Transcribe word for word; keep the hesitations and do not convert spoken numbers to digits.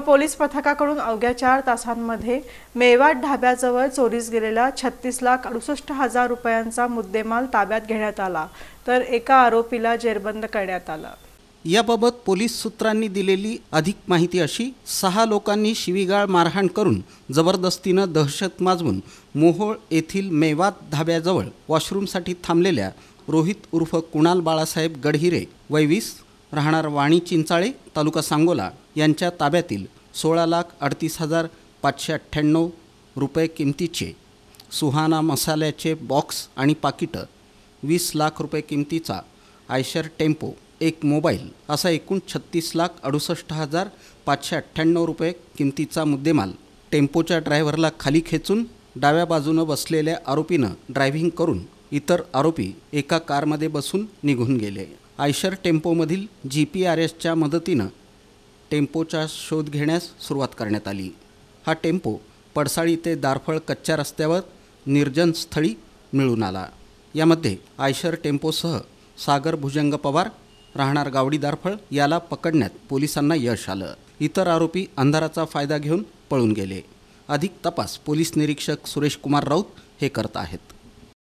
Police पथकाकडून अवघ्या चार तासांमध्ये मेवाड ढाब्याजवळ चोरीस गेलेला छत्तीस लाख अडुसष्ट हजार रुपयांचा मुद्देमाल ताब्यात घेण्यात आला, तर एका आरोपीला जेरबंद करण्यात आलं। याबाबत पोलीस सूत्रांनी दिलेली अधिक माहिती अशी, सहा लोकांनी शिवीगाळ मारहाण करून जबरदस्तीनं दहशत माजवून मोहोळ येथील मेवाड ढाब्याजवळ वॉशरूमसाठी थांबलेल्या रोहित उर्फ कुणाल बाळासाहेब गडहिरे वय वीस राहणार वाणी चिंचाळे तालुका सांगोला यांच्या ताब्यातील सोळा लाख अडतीस हजार पाचशे अठ्ठ्याण्णव रुपये किमतीचे सुहाना मसाल्याचे बॉक्स आणि पाकिटं, वीस लाख रुपये किमतीचा आयशर टेम्पो, एक मोबाईल असा एकूण छत्तीस लाख अडुसष्ट हजार पाचशे अठ्ठ्याण्णव रुपये किमतीचा मुद्देमाल टेम्पोच्या ड्रायव्हरला खाली खेचून डाव्या बाजूनं बसलेल्या आरोपीनं ड्रायव्हिंग करून इतर आरोपी एका कारमध्ये बसून निघून गेले। आयशर टेम्पोमधील जी पी आर एसच्या मदतीनं टेम्पोचा शोध घेण्यास सुरुवात करण्यात आली। हा टेम्पो पडसाळी ते दारफळ कच्च्या रस्त्यावर निर्जन स्थळी मिळून आला। यामध्ये आयशर टेम्पोसह सागर भुजंग पवार राहणार गावडी दारफळ याला पकडण्यात पोलिसांना यश आलं। इतर आरोपी अंधाराचा फायदा घेऊन पळून गेले। अधिक तपास पोलीस निरीक्षक सुरेश कुमार राऊत हे करत आहेत।